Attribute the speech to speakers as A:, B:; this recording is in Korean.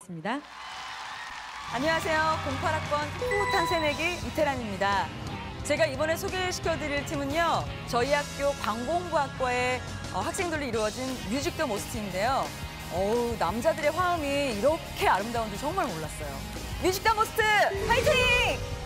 A: 모시겠습니다.
B: 안녕하세요. 08학번 풋풋한 새내기 이태란입니다. 제가 이번에 소개시켜드릴 팀은요. 저희 학교 광공부학과의 학생들로 이루어진 뮤직더 모스트인데요. 남자들의 화음이 이렇게 아름다운 줄 정말 몰랐어요. 뮤직더 모스트 화이팅!